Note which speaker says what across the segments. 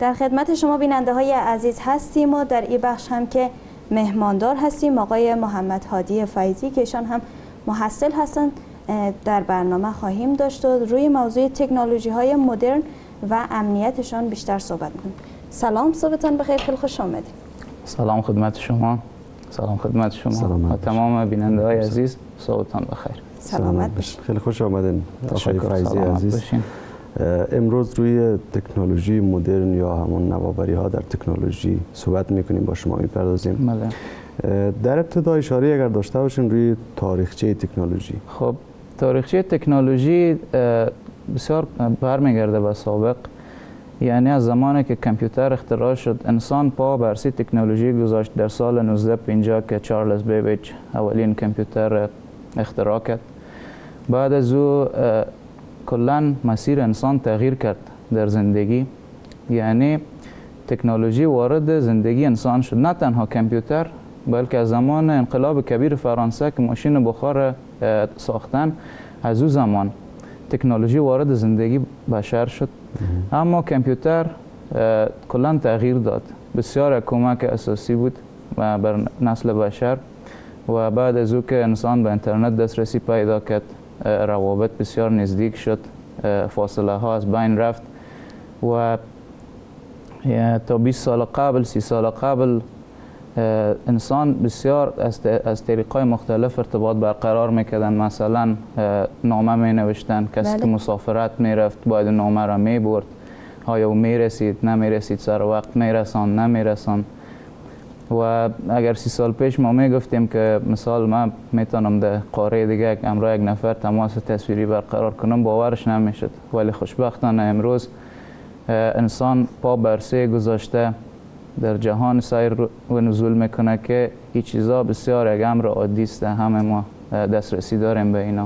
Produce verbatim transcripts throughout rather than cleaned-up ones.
Speaker 1: در خدمت شما بیننده های عزیز هستیم و در این بخش هم که مهماندار هستیم آقای محمد هادی فیضی که ایشان هم محصل هستند در برنامه خواهیم داشت و روی موضوع تکنولوژی های مدرن و امنیتشان بیشتر صحبت کنیم. سلام، صبحتان بخیر، خیلی خوش آمدید.
Speaker 2: سلام خدمت شما. سلام خدمت شما
Speaker 3: سلام
Speaker 2: و تمام بیننده های عزیز، صبحتان بخیر.
Speaker 1: سلامت باشید.
Speaker 3: خیلی خوش آمدین آقای فیضی عزیز.
Speaker 2: باشین.
Speaker 3: امروز روی تکنولوژی مدرن یا همون نوآوری ها در تکنولوژی صحبت میکنیم، با شما میپردازیم.
Speaker 2: بله.
Speaker 3: در ابتدا اشاره اگر داشته باشین روی تاریخچه تکنولوژی.
Speaker 2: خب تاریخچه تکنولوژی بسیار برمیگرده به سابق، یعنی از زمانی که کامپیوتر اختراع شد انسان پا بر سی تکنولوژی گذاشت. در سال نوزده پنجاه که چارلز بیبیج اولین کامپیوتر اختراع کرد. بعد از او کلا مسیر انسان تغییر کرد در زندگی، یعنی تکنولوژی وارد زندگی انسان شد. نه تنها کامپیوتر بلکه از زمان انقلاب کبیر فرانسه که ماشین بخار ساختن، از او زمان تکنولوژی وارد زندگی بشر شد. اما کامپیوتر کلا تغییر داد، بسیار کمک اساسی بود بر نسل بشر. و بعد از او که انسان به اینترنت دسترسی پیدا کرد، روابط بسیار نزدیک شد، فاصله ها از بین رفت و تا بیست سال قبل، سی سال قبل انسان بسیار از طریقای مختلف ارتباط برقرار میکردن. مثلا نامه می نوشتن، کسی که مسافرت میرفت باید نامه را می برد، آیا او میرسید نمیرسید، سر وقت میرسان نمیرسان. و اگر سی سال پیش ما میگفتیم که مثال ما میتونم در قاره دیگه امروز یک نفر تماس تصویری برقرار کنم، باورش نمیشد. ولی خوشبختانه امروز انسان پا بر سه گذاشته، در جهان سیر و نزول میکنه که این چیزا بسیار یک امر عادی است، همه ما دسترسی داریم به اینا.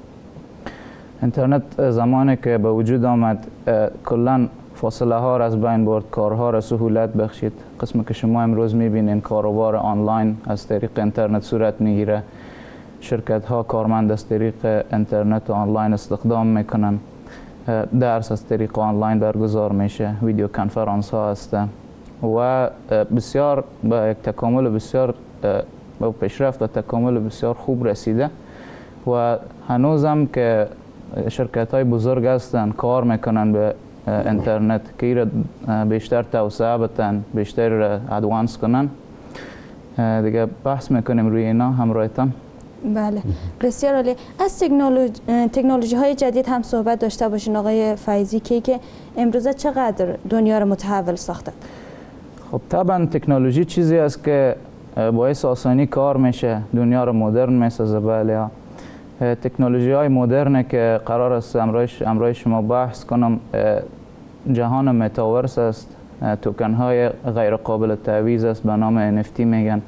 Speaker 2: اینترنت زمانی که به وجود آمد کلا فاصله ها را از بین برد، کارها را سهولت بخشید. قسمی که شما امروز میبینین کاروبار آنلاین از طریق اینترنت صورت میگیره، شرکت ها کارمند از طریق اینترنت و آنلاین استخدام میکنن، درس از طریق آنلاین برگزار میشه، ویدیو کنفرانس ها هسته و بسیار با یک تکامل بسیار با پیشرفت و تکامل بسیار خوب رسیده. و هنوزم که شرکت های بزرگ هستن کار میکنن به اینترنت که ایره بیشتر توسعه بدن، بیشتر ادوانس کنن. دیگه بحث میکنیم روی اینا همراهتان.
Speaker 1: بله، بسیار عالی. از تکنولوژی تکنولوژی های جدید هم صحبت داشته باشین آقای فیضی که که امروزه چقدر دنیا رو متحول ساخته؟
Speaker 2: خب طبعا تکنولوژی چیزی است که باعث آسانی کار میشه، دنیا رو مدرن میسازه. بله، تکنولوژی های مدرن که قرار است امروز شما بحث کنم جهان متاورس است. توکن های غیر قابل تعویض است، به نام ان اف تی میگن،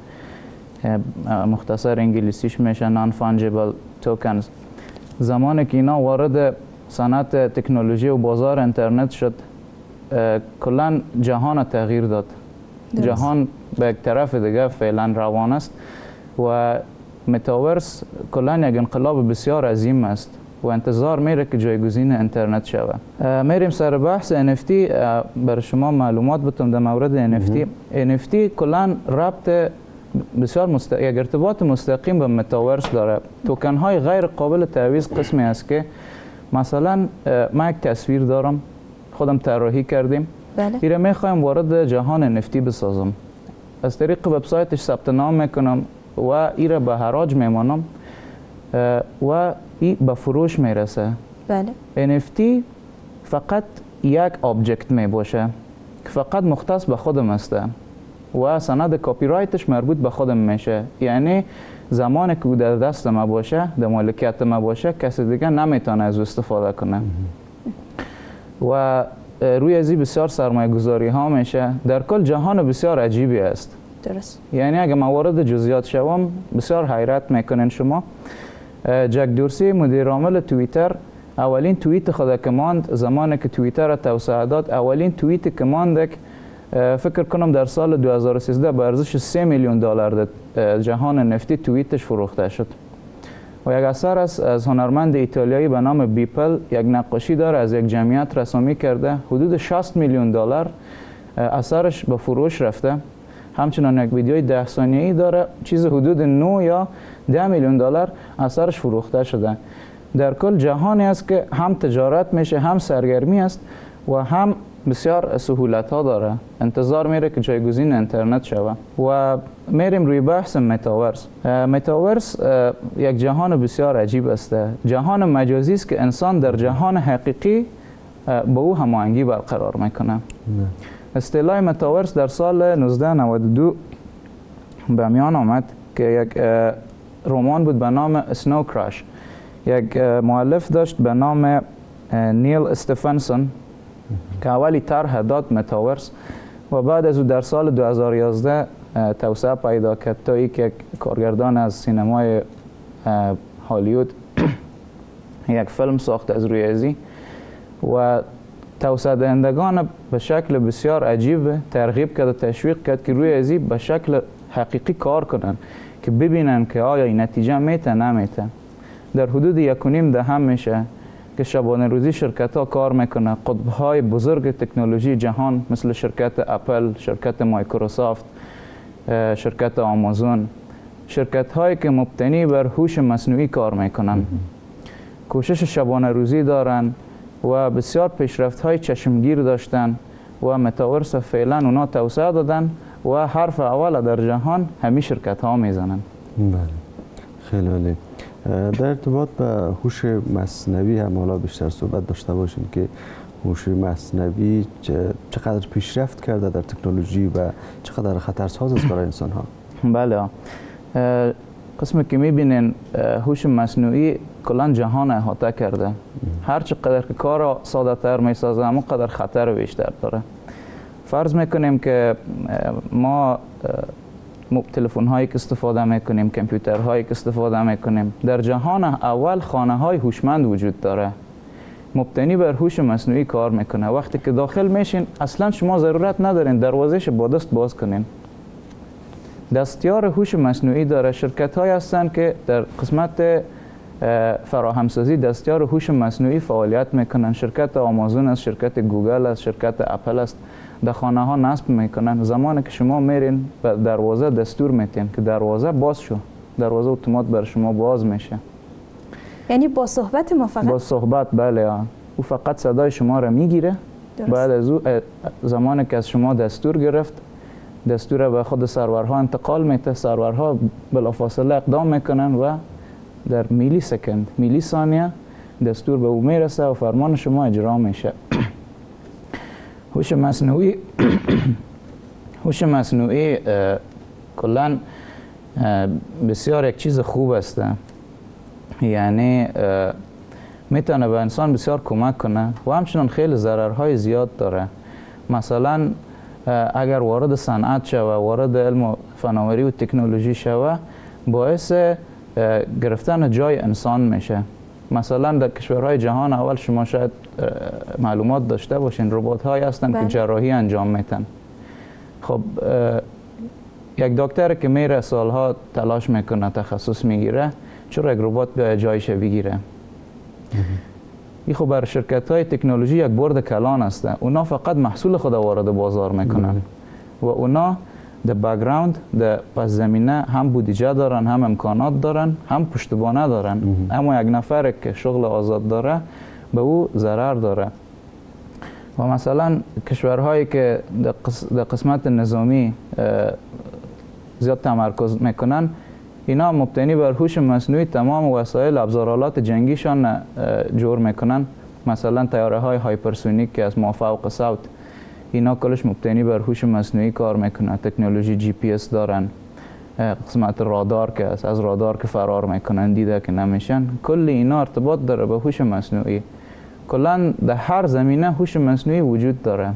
Speaker 2: مختصر انگلیسیش میشه نان فانجیبل توکنز. زمانی که اینا وارد صنعت تکنولوژی و بازار اینترنت شد، کلا جهان تغییر داد. درست. جهان به یک طرف دیگه فعلا روان است و متاورس کلا یک انقلاب بسیار عظیم است و انتظار میره که جایگزین اینترنت شود. میریم سر بحث ان اف تی. برای شما معلومات بدم در مورد ان اف تی. ان اف تی کلا ربط بسیار مست... یک ارتباط مستقیم به متاورس داره. توکن های غیر قابل تعویض قسمی است که مثلا ما یک تصویر دارم، خودم طراحی کردیم،
Speaker 1: بله.
Speaker 2: ایره میخوایم وارد جهان ان اف تی بسازم، از طریق وبسایتش ثبت نام میکنم و ایره به حراج میمانم و ای به فروش میرسه.
Speaker 1: بله.
Speaker 2: ان اف تی فقط یک آبجکت می باشه که فقط مختص به خودم است و سند کاپی رایتش مربوط به خودم میشه. یعنی زمانی که در دست ما باشه، در مالکیت ما باشه، کسی دیگه نمیتونه از استفاده کنه. و روی ازی بسیار سرمایه گذاری ها میشه. در کل جهان بسیار عجیبی است.
Speaker 1: درست.
Speaker 2: یعنی اگه ما وارد جزئیات شوم بسیار حیرت میکنین شما. جک دورسی مدیر عامل توییتر اولین توییت خود که ماند زمانی که توییتر را توسعه داد، اولین توییت که ماند فکر کنم در سال دو هزار و سیزده به ارزش سه میلیون دلار در جهان نفتی توییتش فروخته شد. و یک اثر است از هنرمند ایتالیایی به نام بیپل، یک نقاشی داره از یک جمعیت رسامی کرده، حدود شصت میلیون دلار اثرش به فروش رفته. همچنان یک ویدیوی ده ثانیه‌ای داره، چیز حدود نه یا ده میلیون دلار اثرش فروخته شده. در کل جهانی است که هم تجارت میشه، هم سرگرمی است و هم بسیار سهولت ها داره. انتظار میره که جایگزین اینترنت شوه. و میریم روی بحث متاورس. متاورس یک جهان بسیار عجیب است. جهان مجازی است که انسان در جهان حقیقی با او هماهنگی برقرار میکنه. اصطلاح متاورس در سال نوزده نود و دو به میان آمد که یک رمان بود به نام اسنو کراش. یک مؤلف داشت به نام نیل استفنسون که اولی طرح داد متاورس و بعد از او در سال دو هزار و یازده توسعه پیدا کرد تا اینکه یک کارگردان از سینمای هالیوود یک فیلم ساخت از روی ازی و توسعه دهندگان به شکل بسیار عجیب ترغیب کرد و تشویق کرد که روی ازی به شکل حقیقی کار کنن که ببینن که آیا این نتیجه میته نمیته. در حدود یک و نیم دهم میشه که شبانه روزی شرکت ها کار میکنه. قطب های بزرگ تکنولوژی جهان مثل شرکت اپل، شرکت مایکروسافت، شرکت آمازون، شرکت هایی که مبتنی بر هوش مصنوعی کار میکنن، کوشش شبانه روزی دارن و بسیار پیشرفت های چشمگیر داشتن و متاورس فعلا اونا توسعه دادن و حرف اول در جهان همین شرکت ها میزنن.
Speaker 3: بله، خیلی عالی. در ارتباط به هوش مصنوعی هم حالا بیشتر صحبت داشته باشیم که هوش مصنوعی چقدر پیشرفت کرده در تکنولوژی و چقدر خطرساز است برای انسان ها.
Speaker 2: بله، قسمی که میبینین هوش مصنوعی کلا جهان احاطه کرده. هر چقدر که کار ساده تر میسازه اما قدر خطر بیشتر داره. فرض میکنیم که ما تلفن هایی که استفاده میکنیم، کامپیوتر هایی که استفاده میکنیم، در جهان اول خانه های هوشمند وجود داره، مبتنی بر هوش مصنوعی کار میکنه. وقتی که داخل میشین اصلا شما ضرورت ندارین دروازهش با دست باز کنین. دستیار هوش مصنوعی داره. شرکت های هستن که در قسمت فراهمسازی دستیار هوش مصنوعی فعالیت میکنن. شرکت آمازون است، شرکت گوگل است، شرکت اپل است. در خانه ها نصب میکنن. زمانی که شما میرین به دروازه دستور میتین که دروازه باز شو، دروازه اتومات بر شما باز میشه.
Speaker 1: یعنی با صحبت ما فقط؟
Speaker 2: با صحبت، بله. او فقط صدای شما را میگیره. بعد از او زمانی که از شما دستور گرفت، دستور را به خود سرورها انتقال میده. سرورها بلافاصله اقدام میکنن و در میلی سکند، میلی ثانیه دستور به او میرسه و فرمان شما اجرا میشه. هوش مصنوعی هوش مصنوعی کلا بسیار یک چیز خوب است. یعنی میتونه به انسان بسیار کمک کنه و همچنان خیلی ضررهای زیاد داره. مثلا اگر وارد صنعت شوه، وارد علم و فناوری و تکنولوژی شوه، باعث گرفتن جای انسان میشه. مثلا در کشورهای جهان اول شما شاید معلومات داشته باشین ربات های هستن که جراحی انجام میتن. خب یک دکتر که میره سالها تلاش میکنه، تخصص میگیره، چرا یک ربات به جایش بگیره؟ این خب بر شرکت های تکنولوژی یک برد کلان است. اونا فقط محصول خود وارد بازار میکنن و اونا در بک‌گراند، در پس زمینه هم بودجه دارن، هم امکانات دارن، هم پشتوانه دارن. اما یک نفر که شغل آزاد داره به او ضرر داره. و مثلا کشورهایی که در قسمت نظامی زیاد تمرکز میکنن، اینا مبتنی بر هوش مصنوعی تمام وسایل ابزارالات جنگیشان جور میکنن. مثلا تیاره های هایپرسونیک که از مافوق صوت، اینا کلش مبتنی بر هوش مصنوعی کار میکنه. تکنولوژی جی پی اس دارن. قسمت رادار که است، از رادار که فرار میکنن دیده که نمیشن. کل اینا ارتباط داره به هوش مصنوعی. کلا در هر زمینه هوش مصنوعی وجود داره.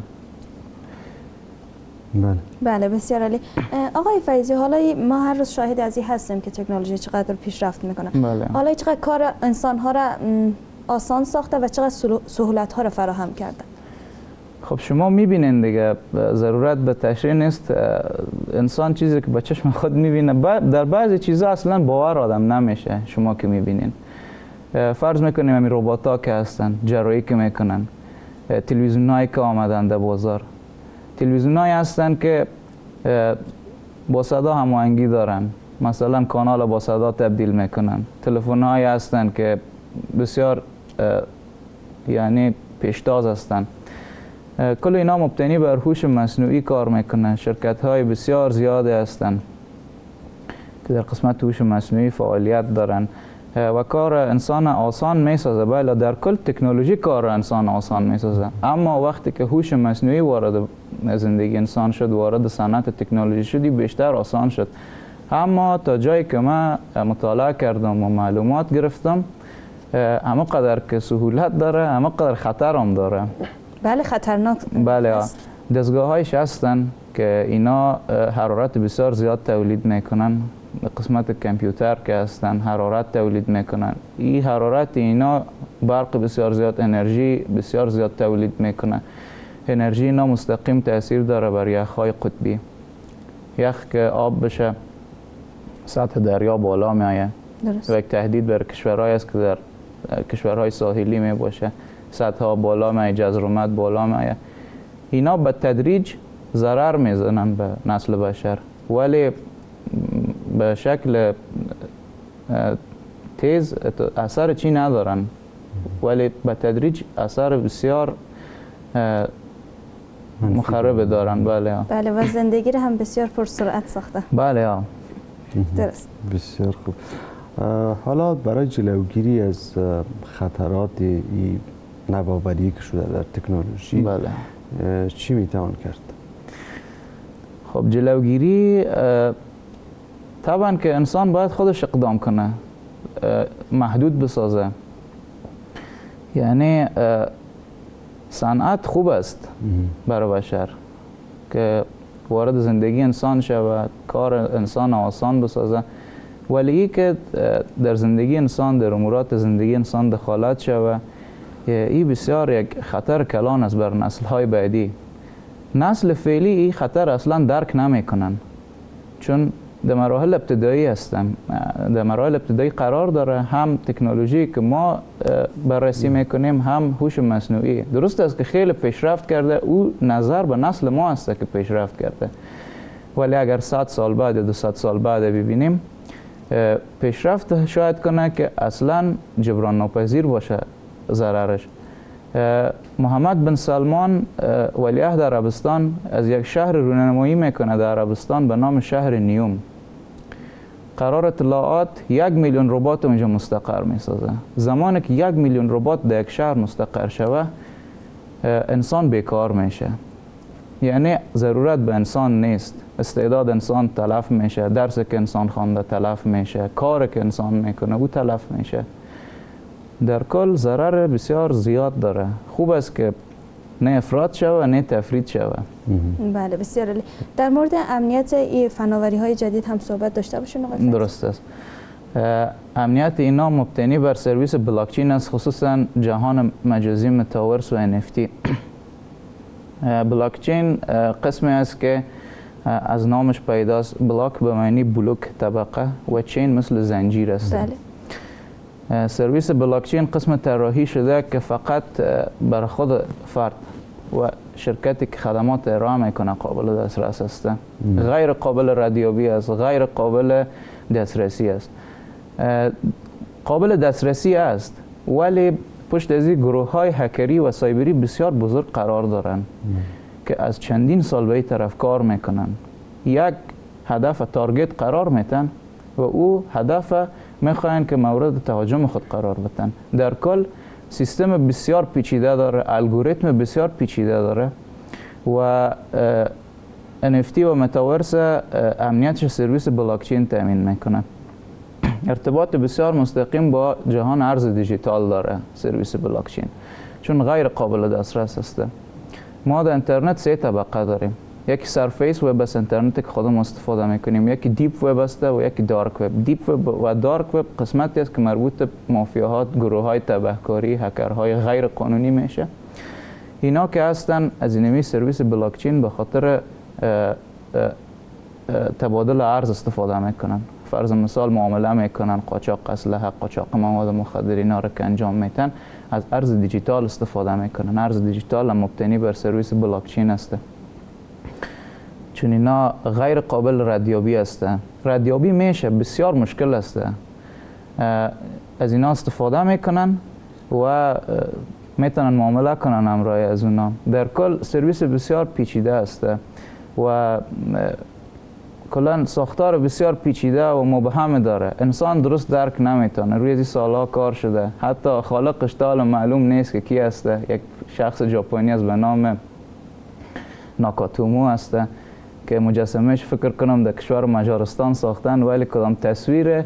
Speaker 1: بله بله، بسیار عالی. آقای فیضی، حالا ما هر روز شاهد از این هستیم که تکنولوژی چقدر پیشرفت میکنه.
Speaker 2: بله.
Speaker 1: حالا چقدر کار انسان ها را آسان ساخته و چقدر سهولت ها را فراهم کرده.
Speaker 2: خب شما میبینین دیگه، ضرورت به تشریح نیست. انسان چیزی که با چشم خود میبینه، در بعضی چیزا اصلا باور آدم نمیشه. شما که میبینین، فرض میکنیم همین ربات ها که هستن، جراحی که میکنن، تلویزیون هایی که آمدن در بازار، تلویزیون هایی هستن که با صدا هماهنگی دارن، مثلا کانال با صدا تبدیل میکنن. تلفن هایی هستن که بسیار یعنی پیشتاز هستن. کل اینا مبتنی بر هوش مصنوعی کار میکنن. شرکت های بسیار زیاده هستن که در قسمت هوش مصنوعی فعالیت دارن و کار انسان آسان میسازه. بله، در کل تکنولوژی کار انسان آسان میسازه، اما وقتی که هوش مصنوعی وارد زندگی انسان شد، وارد صنعت تکنولوژی شدی، بیشتر آسان شد. اما تا جایی که من مطالعه کردم و معلومات گرفتم، اما قدر که سهولت داره، اما قدر خطر هم داره.
Speaker 1: بله، خطرناک.
Speaker 2: بله، دستگاه هایش هستن که اینا حرارت بسیار زیاد تولید میکنن. قسمت کامپیوتر که هستن حرارت تولید میکنن. این حرارت اینا برق بسیار زیاد، انرژی بسیار زیاد تولید میکنن. انرژی اینا مستقیم تاثیر داره بر یخهای قطبی. یخ که آب بشه، سطح دریا بالا میایه و یک تهدید بر کشورهای است که در کشورهای ساحلی می باشه. سطح ها بالا میایه، جزر و مد بالا میایه. اینا به تدریج ضرر میزنن به نسل بشر، ولی به شکل تیز اثر چی ندارن، ولی به تدریج اثر بسیار مخرب دارن. بله
Speaker 1: بله، و زندگی رو هم بسیار پرسرعت ساخته.
Speaker 2: بله ها،
Speaker 1: درست.
Speaker 3: بسیار خوب. حالا برای جلوگیری از خطرات این نوآوری که شده در تکنولوژی،
Speaker 2: بله،
Speaker 3: چی میتوان کرد؟
Speaker 2: خب جلوگیری طبعا که انسان باید خودش اقدام کنه، محدود بسازه. یعنی صنعت خوب است برای بشر که وارد زندگی انسان شود، کار انسان آسان بسازه، ولی ای که در زندگی انسان، در امورات زندگی انسان دخالت شود، این بسیار یک خطر کلان است بر نسل های بعدی. نسل فعلی این خطر اصلا درک نمی کنن، چون در مراحل ابتدایی هستن، در مراحل ابتدایی قرار داره. هم تکنولوژی که ما بررسی میکنیم، هم هوش مصنوعی. درست است که خیلی پیشرفت کرده، او نظر به نسل ما است که پیشرفت کرده، ولی اگر صد سال بعد یا دویست سال بعد ببینیم، پیشرفت شاید کنه که اصلا جبران ناپذیر باشه ضررش. محمد بن سلمان ولیعهد عربستان از یک شهر رونمایی میکنه در عربستان به نام شهر نیوم. قرار اطلاعات یک میلیون ربات اونجا مستقر میسازه. زمانی که یک میلیون ربات در یک شهر مستقر شوه، انسان بیکار میشه. یعنی ضرورت به انسان نیست، استعداد انسان تلف میشه، درس که انسان خوانده تلف میشه، کار که انسان میکنه او تلف میشه. در کل ضرر بسیار زیاد داره. خوب است که نه افراط شوه نه تفرید شوه.
Speaker 1: بله، بسیار عالی. در مورد امنیت این فناوری های جدید هم صحبت داشته باشین آقای فیضی؟
Speaker 2: درست است. امنیت اینا مبتنی بر سرویس بلاکچین است، خصوصا جهان مجازی متاورس و ان اف تی. بلاکچین قسمی است که از نامش پیداست. بلاک به معنی بلوک، طبقه، و چین مثل زنجیر است.
Speaker 1: بله.
Speaker 2: سرویس بلاکچین قسم طراحی شده که فقط بر خود فرد و شرکتی که خدمات ارائه میکنه قابل دسترس است. غیر قابل ردیابی است، غیر قابل دسترسی است. قابل دسترسی است، ولی پشت از این گروه های هکری و سایبری بسیار بزرگ قرار دارند که از چندین سال به این طرف کار میکنن. یک هدف تارگت قرار میتن و او هدف میخواین که مورد تهاجم خود قرار بدن. در کل سیستم بسیار پیچیده داره، الگوریتم بسیار پیچیده داره و ان اف تی و متاورس امنیتش سرویس بلاکچین تامین میکنه. ارتباط بسیار مستقیم با جهان ارز دیجیتال داره سرویس بلاکچین، چون غیر قابل دسترس است. ما در اینترنت سه طبقه داریم. یکی سرفیس وب است، اینترنت که خودمون استفاده میکنیم. یکی دیپ وب است و یکی دارک وب. دیپ وب و دارک وب قسمتی است که مربوط به مافیاها، گروه های تبهکاری، هکرهای غیر قانونی میشه. اینا که هستن از اینمی سرویس بلاکچین به خاطر تبادل ارز استفاده میکنن. فرض مثال معامله میکنن، قاچاق اسلحه، قاچاق مواد مخدر، اینا رو که انجام میتن از ارز دیجیتال استفاده میکنن. ارز دیجیتال هم مبتنی بر سرویس بلاکچین است. چون اینا غیر قابل ردیابی است. ردیابی میشه بسیار مشکل است. از اینا استفاده میکنن و میتونن معامله کنن همراه از اونا. در کل سرویس بسیار پیچیده است و کلا ساختار بسیار پیچیده و مبهم داره. انسان درست درک نمیتونه. روی این سالها کار شده. حتی خالقش تا معلوم نیست که کی است. یک شخص ژاپنی است به نام ناکاتومو است که مجسمهش فکر کنم در کشور مجارستان ساختن، ولی کدام تصویر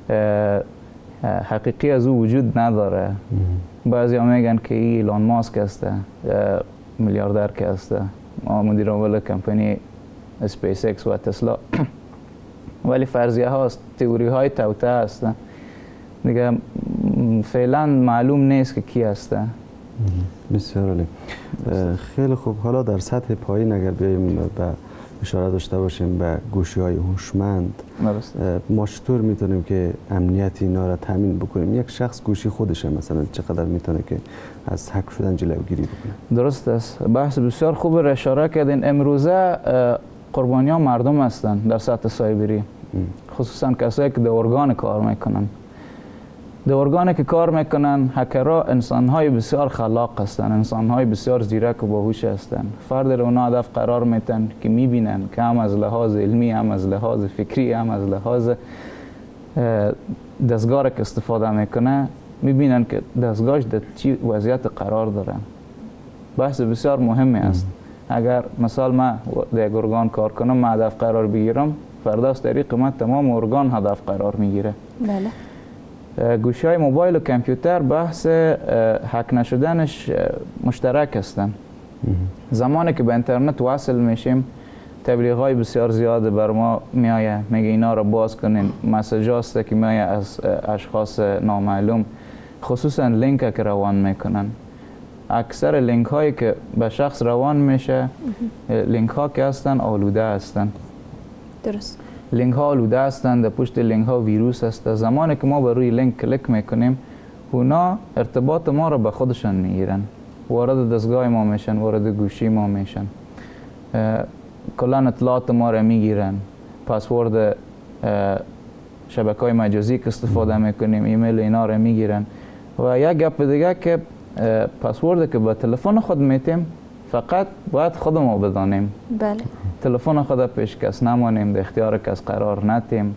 Speaker 2: حقیقی از او وجود نداره. بعضی ها میگن که ای ایلان ماسک است، میلیاردر که است، مدیر عامل کمپانی اسپیس ایکس و تسلا. ولی فرضیه هاست، تئوری های توته است دیگه، فعلا معلوم نیست که کی است.
Speaker 3: بسیار عالی. خیلی خوب. حالا در سطح پایین اگر بیایم به اشاره داشته باشیم به گوشی های هوشمند، ما چطور میتونیم که امنیت اینا را تامین بکنیم؟ یک شخص گوشی خودشه مثلا چقدر میتونه که از هک شدن جلوگیری بکنه؟
Speaker 2: درست است. بحث بسیار خوب را اشاره کردین. امروزه قربانیان مردم هستند در سطح سایبری، خصوصا کسایی که در ارگان کار میکنن. در ارگانی که کار میکنن هکرها انسانهای بسیار خلاق هستند، انسانهای بسیار زیرک و باهوش هستند. فرد رو اونا هدف قرار میتن که میبینن که هم از لحاظ علمی، هم از لحاظ فکری، هم از لحاظ دستگاه که استفاده میکنه، میبینن که دستگاهش در چی وضعیت قرار داره. بحث بسیار مهمی است. اگر مثال من در یک ارگان کار کنم، من هدف قرار بگیرم، فردا از طریق من تمام ارگان هدف قرار میگیره.
Speaker 1: بله.
Speaker 2: گوشی های موبایل و کامپیوتر بحث هک نشدنش مشترک هستن. زمانی که به اینترنت وصل میشیم، تبلیغ های بسیار زیاد بر ما میایه، میگه اینا رو باز کنین. مسیج هست که میایه از اشخاص نامعلوم، خصوصا لینک که روان میکنن. اکثر لینک هایی که به شخص روان میشه، لینک ها که هستن آلوده هستن.
Speaker 1: درست. لینک
Speaker 2: ها آلوده هستند، در پشت لینک ها ویروس هست. زمانی که ما بر روی لینک کلیک میکنیم، اونا ارتباط ما رو به خودشان میگیرن، وارد دستگاه ما میشن، وارد گوشی ما میشن، کلا اطلاعات ما رو میگیرن. پسورد شبکه های مجازی که استفاده میکنیم، ایمیل اینا رو میگیرن. و یک گپ دیگه که پسورد که به تلفن خود میتیم، فقط باید خودمو بدانیم.
Speaker 1: بله. تلفن
Speaker 2: خود پیش کس نمانیم، در اختیار کس قرار ندیم.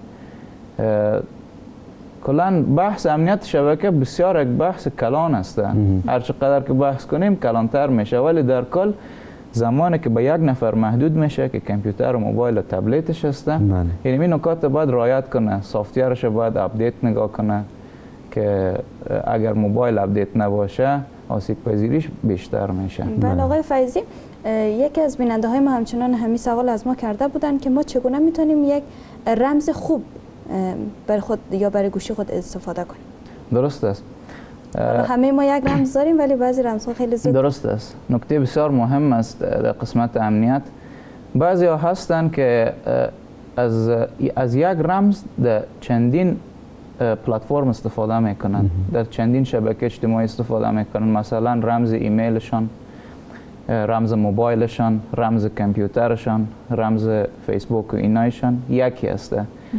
Speaker 2: کلا بحث امنیت شبکه بسیار یک بحث کلان است. هر چقدر که بحث کنیم کلانتر میشه، ولی در کل زمانی که به یک نفر محدود میشه که کامپیوتر و موبایل و تبلتش هست، یعنی این نکات باید رعایت کنه. سافتیرش باید اپدیت نگاه کنه که اگر موبایل اپدیت نباشه آسیب پذیریش بیشتر میشه.
Speaker 1: بله آقای فیضی، یکی از بیننده های ما همچنان همین سوال از ما کرده بودن که ما چگونه میتونیم یک رمز خوب برای خود یا برای گوشی خود استفاده کنیم؟
Speaker 2: درست است.
Speaker 1: همه ما یک رمز داریم ولی بعضی رمزها خیلی زود.
Speaker 2: درست است. نکته بسیار مهم است در قسمت امنیت. بعضی ها هستن که از از یک رمز در چندین پلتفرم استفاده میکنن، در چندین شبکه اجتماعی استفاده میکنن. مثلا رمز ایمیلشان، رمز موبایلشان، رمز کامپیوترشان، رمز فیسبوک و اینایشان یکی است.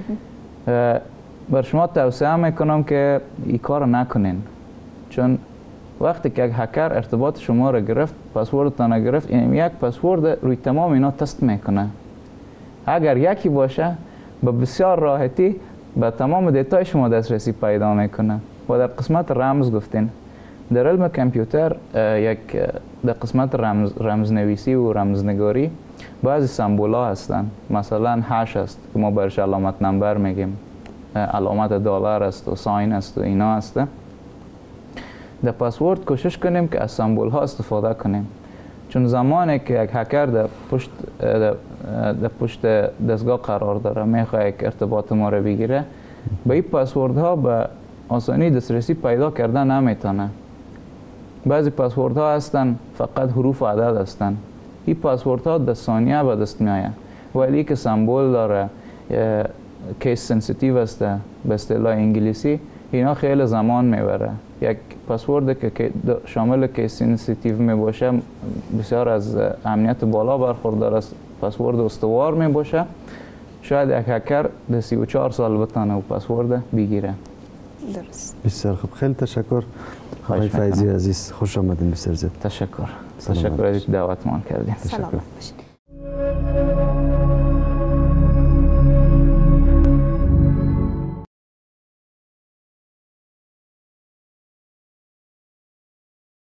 Speaker 2: بر شما توصیه میکنم که این کار نکنین، چون وقتی که یک هکر ارتباط شما را گرفت، پسوردتان گرفت، این یک پسورد روی تمام اینا تست میکنه. اگر یکی باشه به بسیار راحتی به تمام دیتای شما دسترسی پیدا میکنه. و در قسمت رمز گفتین، در علم کامپیوتر یک در قسمت رمز رمزنویسی و رمزنگاری بعضی سمبولا هستن. مثلا هش است که ما برش علامت نمبر میگیم، علامت دلار است و ساین است و اینا است. در پسورد کوشش کنیم که از سمبول ها استفاده کنیم، چون زمانی که یک هکر در پشت در پشت دستگاه قرار داره، میخواد یک ارتباط ما رو بگیره، به این پسورد ها به آسانی دسترسی پیدا کردن نمیتونه. بعضی پسورد ها هستن فقط حروف و عدد هستن. این پسورد ها در ثانیه به دست میآید، ولی که سمبول داره، کیس سنسیتیو است به اصطلاح انگلیسی، اینا خیلی زمان میبره. یک پسورد که شامل کیس سنسیتیو می باشه بسیار از امنیت بالا برخوردار است پسورد استوار می باشه، شاید یک هکر در سی و چهار سال بتانه و پسورد بگیره.
Speaker 1: درست.
Speaker 3: بسیار خوب، خیلی تشکر آقای فیضی عزیز، خوش آمدین. بسیار زیاد
Speaker 2: تشکر.
Speaker 3: سلام
Speaker 2: تشکر از دعوت مان کردین.
Speaker 1: سلامت باشید.